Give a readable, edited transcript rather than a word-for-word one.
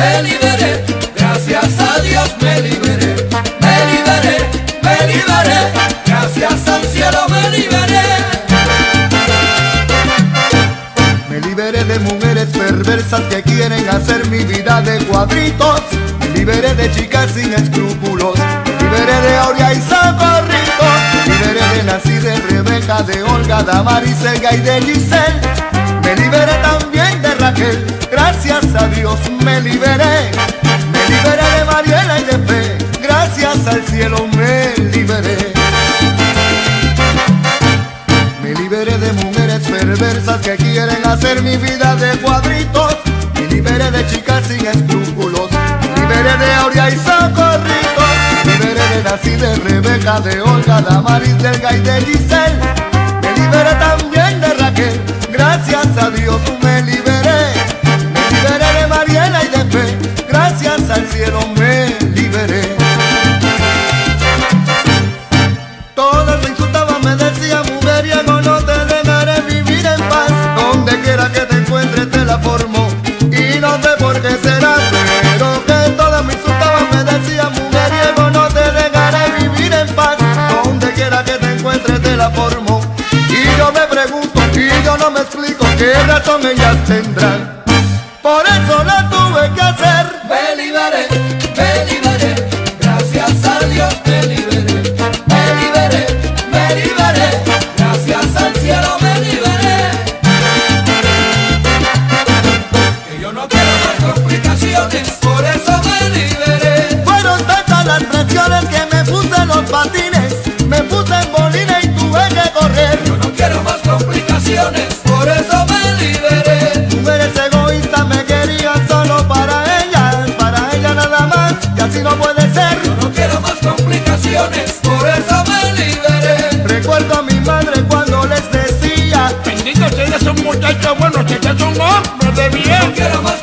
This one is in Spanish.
me liberé, gracias a Dios me liberé, me liberé, me liberé, gracias al cielo me liberé. Me liberé de mujeres perversas que quieren hacer mi vida de cuadritos. Me liberé de chicas sin escrúpulos. Me liberé de Aurea y Socorrito. Me liberé de Nancy, de Rebeca, de Olga, Damaris, Elga y de Giselle. Me liberé también de Raquel, gracias a Dios me liberé. Me liberé de Mariela y de Fe, gracias al cielo me liberé. Me liberé de mujeres perversas que quieren hacer mi vida de cuadritos. Me liberé de chicas sin escrúpulos. Me liberé de Aurea y Socorrito. Me liberé de Nancy, de Rebeca, de Olga, Damaris, de Elga y de Giselle. Me liberé también de Raquel, gracias a Dios me liberé. Me liberé de Mariela y de Fe, gracias al cielo me liberé. Todas me insultaban, me decían mujeriego, no te dejaré vivir en paz. Donde quiera que te encuentres te la formo, y no sé por qué será, pero que todas me insultaban, me decían mujeriego, no te dejaré vivir en paz. Donde quiera que te encuentres te la formo, y yo me pregunto, y yo no me explico qué razón ellas tendrán. Por eso la tuve que hacer. Me liberé, gracias a Dios me liberé, me liberé, me liberé, gracias al cielo me liberé. Que yo no quiero más complicaciones, por eso me liberé. Fueron tantas las presiones que me puse en los patines, me puse en bolines y tuve que correr. Yo no quiero más complicaciones, por eso me liberé. Mujeres egoístas me querían solo para ella nada más, y así no puede ser. Yo no quiero más complicaciones, por eso me liberé. Recuerdo a mi madre cuando les decía: bendito, si eres un muchacho bueno, si eres un hombre de bien. No quiero más